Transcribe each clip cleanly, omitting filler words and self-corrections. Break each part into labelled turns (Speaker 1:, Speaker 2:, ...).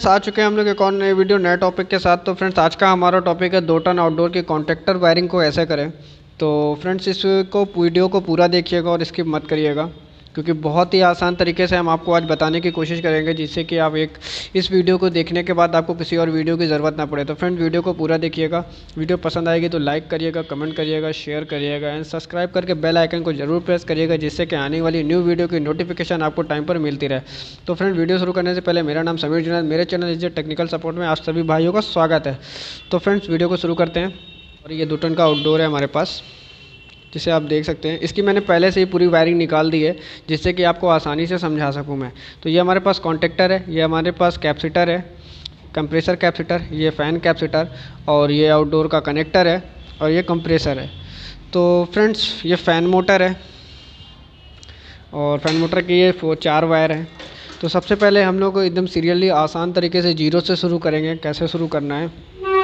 Speaker 1: Friends आ चुके हैं हम लोग एक और नए वीडियो नए टॉपिक के साथ। तो फ्रेंड्स आज का हमारा टॉपिक है 2 टन आउटडोर की कॉन्ट्रैक्टर वायरिंग को ऐसे करें। तो फ्रेंड्स इसको वीडियो को पूरा देखिएगा और स्किप मत करिएगा, क्योंकि बहुत ही आसान तरीके से हम आपको आज बताने की कोशिश करेंगे, जिससे कि आप इस वीडियो को देखने के बाद आपको किसी और वीडियो की ज़रूरत ना पड़े। तो फ्रेंड्स वीडियो को पूरा देखिएगा। वीडियो पसंद आएगी तो लाइक करिएगा, कमेंट करिएगा, शेयर करिएगा एंड सब्सक्राइब करके बेल आइकन को जरूर प्रेस करिएगा, जिससे कि आने वाली न्यू वीडियो की नोटिफिकेशन आपको टाइम पर मिलती रहे। तो फ्रेंड वीडियो शुरू करने से पहले मेरा नाम समीर जुनैद, मेरे चैनल इज टेक्निकल सपोर्ट में आप सभी भाइयों का स्वागत है। तो फ्रेंड्स वीडियो को शुरू करते हैं। और ये 2 टन का आउटडोर है हमारे पास, जिसे आप देख सकते हैं। इसकी मैंने पहले से ही पूरी वायरिंग निकाल दी है, जिससे कि आपको आसानी से समझा सकूं मैं। तो ये हमारे पास कॉन्टैक्टर है, ये हमारे पास कैपेसिटर है, कंप्रेसर कैपेसिटर, ये फ़ैन कैपेसिटर, और ये आउटडोर का कनेक्टर है, और ये कंप्रेसर है। तो फ्रेंड्स ये फ़ैन मोटर है, और फैन मोटर की ये 4 वायर हैं। तो सबसे पहले हम लोग एकदम सीरियली आसान तरीके से 0 से शुरू करेंगे। कैसे शुरू करना है,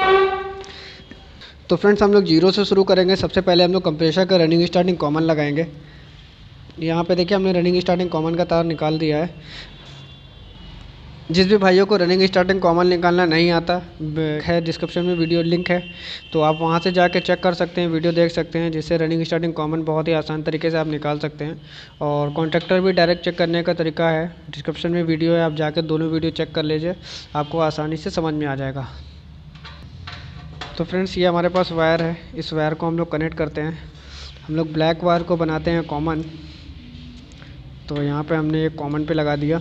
Speaker 1: तो फ्रेंड्स हम लोग 0 से शुरू करेंगे। सबसे पहले हम लोग कंप्रेसर का रनिंग स्टार्टिंग कॉमन लगाएंगे। यहाँ पे देखिए हमने रनिंग स्टार्टिंग कॉमन का तार निकाल दिया है। जिस भी भाइयों को रनिंग स्टार्टिंग कॉमन निकालना नहीं आता है, डिस्क्रिप्शन में वीडियो लिंक है, तो आप वहाँ से जाके चेक कर सकते हैं, वीडियो देख सकते हैं, जिससे रनिंग स्टार्टिंग कॉमन बहुत ही आसान तरीके से आप निकाल सकते हैं। और कॉन्ट्रैक्टर भी डायरेक्ट चेक करने का तरीका है, डिस्क्रिप्शन में वीडियो है, आप जाकर दोनों वीडियो चेक कर लीजिए, आपको आसानी से समझ में आ जाएगा। तो फ्रेंड्स ये हमारे पास वायर है, इस वायर को हम लोग कनेक्ट करते हैं। हम लोग ब्लैक वायर को बनाते हैं कॉमन, तो यहाँ पे हमने ये कॉमन पे लगा दिया।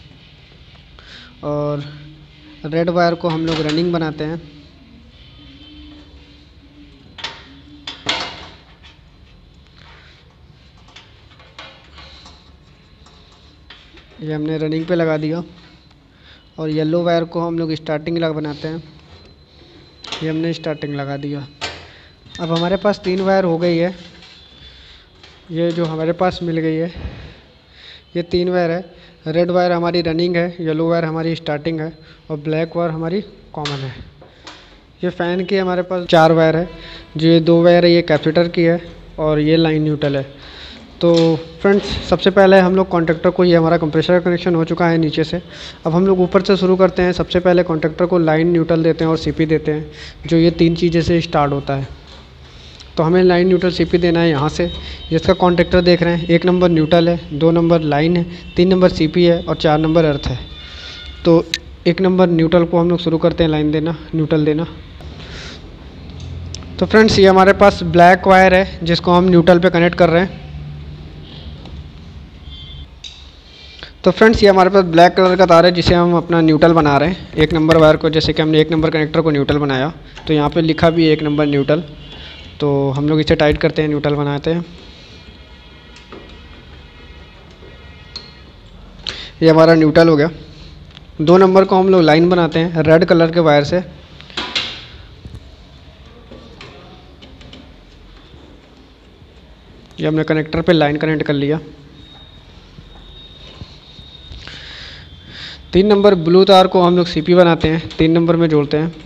Speaker 1: और रेड वायर को हम लोग रनिंग बनाते हैं। ये हमने रनिंग पे लगा दिया। और येलो वायर को हम लोग स्टार्टिंग बनाते हैं, ये हमने स्टार्टिंग लगा दिया। अब हमारे पास 3 वायर हो गई है, ये जो हमारे पास मिल गई है, ये 3 वायर है। रेड वायर हमारी रनिंग है, येलो वायर हमारी स्टार्टिंग है, और ब्लैक वायर हमारी कॉमन है। ये फ़ैन की हमारे पास 4 वायर है, जो ये 2 वायर है ये कैपेसिटर की है, और ये लाइन न्यूट्रल है। तो फ्रेंड्स सबसे पहले हम लोग कॉन्टैक्टर को, ये हमारा कंप्रेसर का कनेक्शन हो चुका है नीचे से। अब हम लोग ऊपर से शुरू करते हैं। सबसे पहले कॉन्टैक्टर को लाइन न्यूट्रल देते हैं और सीपी देते हैं, जो ये 3 चीज़ें से स्टार्ट होता है। तो हमें लाइन न्यूट्रल सीपी देना है यहाँ से। जिसका कॉन्टैक्टर देख रहे हैं, 1 नंबर न्यूट्रल है, 2 नंबर लाइन है, 3 नंबर सीपी है, और 4 नंबर अर्थ है। तो 1 नंबर न्यूट्रल को हम लोग शुरू करते हैं लाइन देना, न्यूट्रल देना। तो फ्रेंड्स ये हमारे पास ब्लैक वायर है, जिसको हम न्यूट्रल पे कनेक्ट कर रहे हैं। तो फ्रेंड्स ये हमारे पास ब्लैक कलर का तार है, जिसे हम अपना न्यूट्रल बना रहे हैं। 1 नंबर वायर को, जैसे कि हमने 1 नंबर कनेक्टर को न्यूट्रल बनाया, तो यहाँ पे लिखा भी 1 नंबर न्यूट्रल। तो हम लोग इसे टाइट करते हैं, न्यूट्रल बनाते हैं। ये हमारा न्यूट्रल हो गया। 2 नंबर को हम लोग लाइन बनाते हैं रेड कलर के वायर से। ये हमने कनेक्टर पे लाइन कनेक्ट कर लिया। 3 नंबर ब्लू तार को हम लोग सीपी बनाते हैं, 3 नंबर में जोड़ते हैं।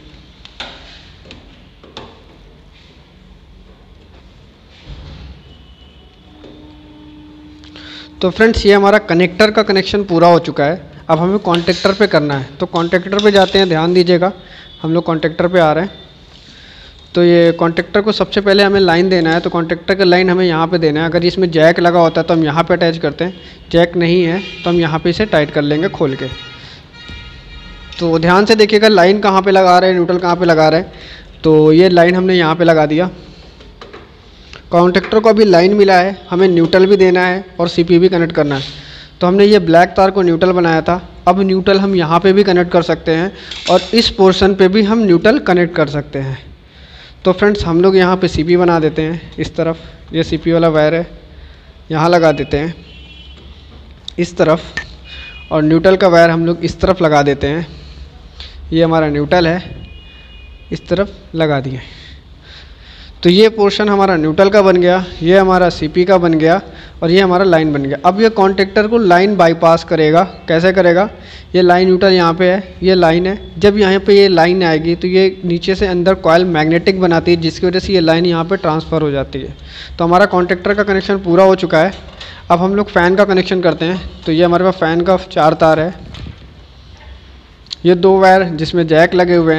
Speaker 1: तो फ्रेंड्स ये हमारा कनेक्टर का कनेक्शन पूरा हो चुका है। अब हमें कॉन्टैक्टर पे करना है, तो कॉन्टैक्टर पे जाते हैं। ध्यान दीजिएगा, हम लोग कॉन्टैक्टर पे आ रहे हैं। तो ये कॉन्टैक्टर को सबसे पहले हमें लाइन देना है, तो कॉन्टैक्टर का लाइन हमें यहाँ पे देना है। अगर इसमें जैक लगा होता है तो हम यहाँ पे अटैच करते हैं, जैक नहीं है तो हम यहाँ पे इसे टाइट कर लेंगे खोल के। तो ध्यान से देखिएगा लाइन कहाँ पे लगा रहे हैं, न्यूट्रल कहाँ पे लगा रहे हैं। तो ये लाइन हमने यहाँ पे लगा दिया। कॉन्टैक्टर को अभी लाइन मिला है, हमें न्यूट्रल भी देना है और सीपी भी कनेक्ट करना है। तो हमने ये ब्लैक तार को न्यूट्रल बनाया था, अब न्यूट्रल हम यहाँ पे भी कनेक्ट कर सकते हैं, और इस पोर्शन पे भी हम न्यूट्रल कनेक्ट कर सकते हैं। तो फ्रेंड्स हम लोग यहाँ पे सीपी बना देते हैं। इस तरफ ये सीपी वाला वायर है, यहाँ लगा देते हैं इस तरफ, और न्यूट्रल का वायर हम लोग इस तरफ लगा देते हैं। ये हमारा न्यूट्रल है, इस तरफ लगा दिए। तो ये पोर्शन हमारा न्यूट्रल का बन गया, ये हमारा सीपी का बन गया, और ये हमारा लाइन बन गया। अब ये कॉन्टैक्टर को लाइन बाईपास करेगा। कैसे करेगा, ये लाइन न्यूट्रल यहाँ पे है, ये लाइन है। जब यहाँ पे ये लाइन आएगी तो ये नीचे से अंदर कॉइल मैग्नेटिक बनाती है, जिसकी वजह से ये लाइन यहाँ पे ट्रांसफ़र हो जाती है। तो हमारा कॉन्टैक्टर का कनेक्शन पूरा हो चुका है। अब हम लोग फ़ैन का कनेक्शन करते हैं। तो ये हमारे पास फ़ैन का 4 तार है, ये 2 वायर जिसमें जैक लगे हुए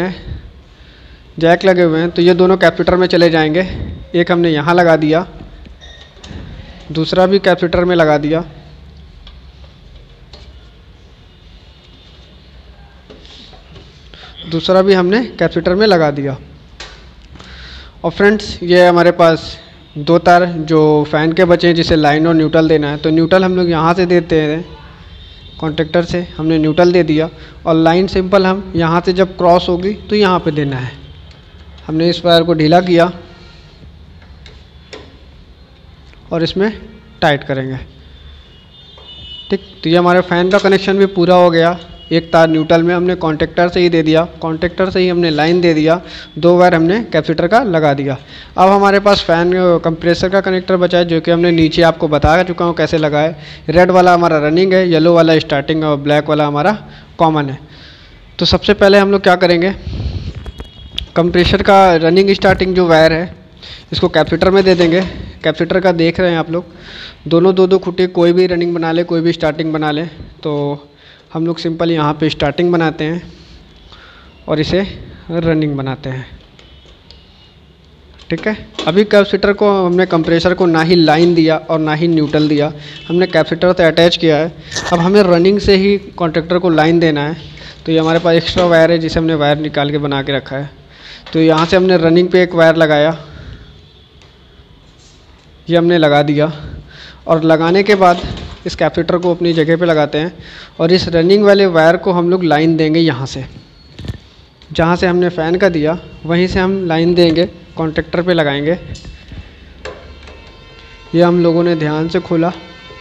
Speaker 1: हैं, तो ये दोनों कैपेसिटर में चले जाएंगे। एक हमने यहाँ लगा दिया, दूसरा भी कैपेसिटर में लगा दिया। दूसरा भी हमने कैपेसिटर में लगा दिया। और फ्रेंड्स ये हमारे पास 2 तार जो फ़ैन के बचे हैं जिसे लाइन और न्यूट्रल देना है। तो न्यूट्रल हम लोग यहाँ से देते हैं, कॉन्टेक्टर से हमने न्यूट्रल दे दिया, और लाइन सिंपल हम यहाँ से जब क्रॉस होगी तो यहाँ पे देना है। हमने इस वायर को ढीला किया और इसमें टाइट करेंगे। ठीक, तो ये हमारे फ़ैन का कनेक्शन भी पूरा हो गया। एक तार न्यूट्रल में हमने कॉन्टेक्टर से ही दे दिया, कॉन्टेक्टर से ही हमने लाइन दे दिया, 2 वायर हमने कैपेसिटर का लगा दिया। अब हमारे पास फ़ैन कंप्रेसर का कनेक्टर बचा है, जो कि हमने नीचे आपको बता चुका हूँ कैसे लगा है। रेड वाला हमारा रनिंग है, येलो वाला स्टार्टिंग और ब्लैक वाला हमारा कॉमन है। तो सबसे पहले हम लोग क्या करेंगे, कंप्रेसर का रनिंग स्टार्टिंग जो वायर है इसको कैपेसिटर में दे देंगे। कैपेसिटर का देख रहे हैं आप लोग, दोनों 2-2 खुटे, कोई भी रनिंग बना ले, कोई भी स्टार्टिंग बना ले। तो हम लोग सिंपल यहाँ पे स्टार्टिंग बनाते हैं और इसे रनिंग बनाते हैं। ठीक है, अभी कैपेसिटर को हमने कंप्रेसर को ना ही लाइन दिया और ना ही न्यूट्रल दिया, हमने कैपेसिटर से अटैच किया है। अब हमें रनिंग से ही कॉन्ट्रैक्टर को लाइन देना है। तो ये हमारे पास एक्स्ट्रा वायर है जिसे हमने वायर निकाल के बना के रखा है। तो यहाँ से हमने रनिंग पे एक वायर लगाया, ये हमने लगा दिया, और लगाने के बाद इस कैपेसिटर को अपनी जगह पे लगाते हैं, और इस रनिंग वाले वायर को हम लोग लाइन देंगे यहाँ से, जहाँ से हमने फ़ैन का दिया वहीं से हम लाइन देंगे, कॉन्ट्रैक्टर पे लगाएंगे। ये हम लोगों ने ध्यान से खोला,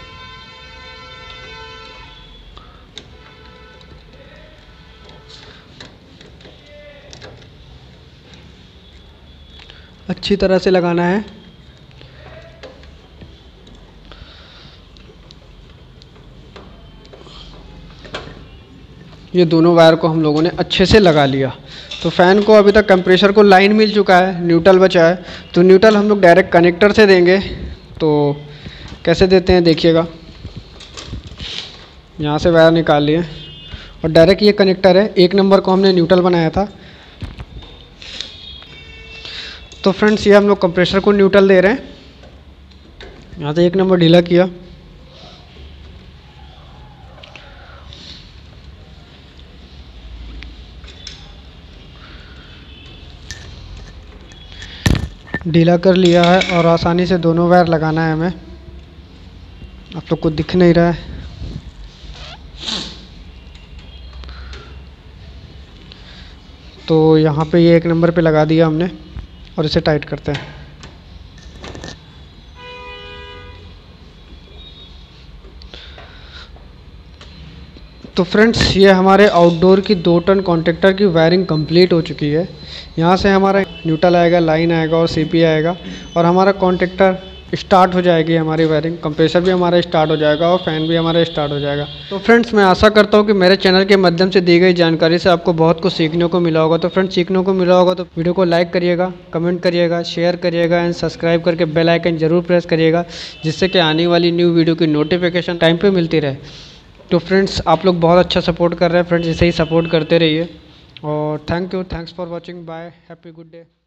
Speaker 1: अच्छी तरह से लगाना है। ये दोनों वायर को हम लोगों ने अच्छे से लगा लिया। तो फ़ैन को अभी तक कंप्रेसर को लाइन मिल चुका है, न्यूट्रल बचा है। तो न्यूट्रल हम लोग डायरेक्ट कनेक्टर से देंगे। तो कैसे देते हैं देखिएगा, यहाँ से वायर निकाल लिए और डायरेक्ट ये कनेक्टर है, 1 नंबर को हमने न्यूट्रल बनाया था। तो फ्रेंड्स ये हम लोग कंप्रेसर को न्यूट्रल दे रहे हैं, यहाँ से 1 नंबर ढीला किया, ढीला कर लिया है, और आसानी से दोनों वायर लगाना है हमें। आप लोग को दिख नहीं रहा है, तो यहाँ पे ये 1 नंबर पे लगा दिया हमने, और इसे टाइट करते हैं। तो फ्रेंड्स ये हमारे आउटडोर की 2 टन कॉन्ट्रैक्टर की वायरिंग कंप्लीट हो चुकी है। यहाँ से हमारा न्यूट्रल आएगा, लाइन आएगा और सीपी आएगा, और हमारा कॉन्ट्रैक्टर स्टार्ट हो जाएगी हमारी वायरिंग। कंप्रेसर भी हमारा स्टार्ट हो जाएगा और फ़ैन भी हमारा स्टार्ट हो जाएगा। तो फ्रेंड्स मैं आशा करता हूँ कि मेरे चैनल के माध्यम से दी गई जानकारी से आपको बहुत कुछ सीखने को मिला होगा। तो फ्रेंड्स सीखने को मिला होगा तो वीडियो को लाइक करिएगा, कमेंट करिएगा, शेयर करिएगा एंड सब्सक्राइब करके बेल आइकन जरूर प्रेस करिएगा, जिससे कि आने वाली न्यू वीडियो की नोटिफिकेशन टाइम पर मिलती रहे। तो फ्रेंड्स आप लोग बहुत अच्छा सपोर्ट कर रहे हैं फ्रेंड्स, इसे ही सपोर्ट करते रहिए। और thank you, thanks for watching, bye, happy good day.